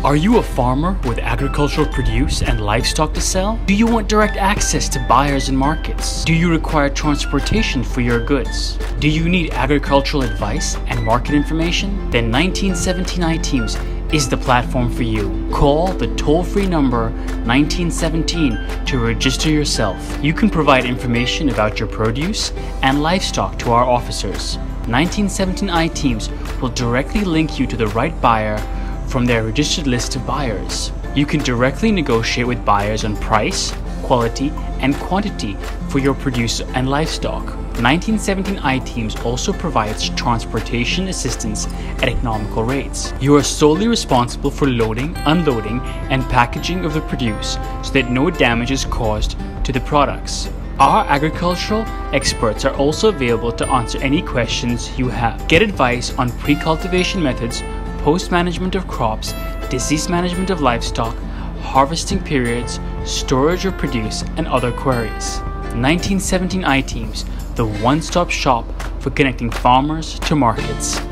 Are you a farmer with agricultural produce and livestock to sell? Do you want direct access to buyers and markets? Do you require transportation for your goods? Do you need agricultural advice and market information? Then 1917 iTeams is the platform for you. Call the toll-free number 1917 to register yourself. You can provide information about your produce and livestock to our officers. 1917 iTeams will directly link you to the right buyer from their registered list of buyers. You can directly negotiate with buyers on price, quality, and quantity for your produce and livestock. 1917 iTeams also provides transportation assistance at economical rates. You are solely responsible for loading, unloading, and packaging of the produce so that no damage is caused to the products. Our agricultural experts are also available to answer any questions you have. Get advice on pre-cultivation methods, post-management of crops, disease management of livestock, harvesting periods, storage of produce, and other queries. 1917 iTeams, the one-stop shop for connecting farmers to markets.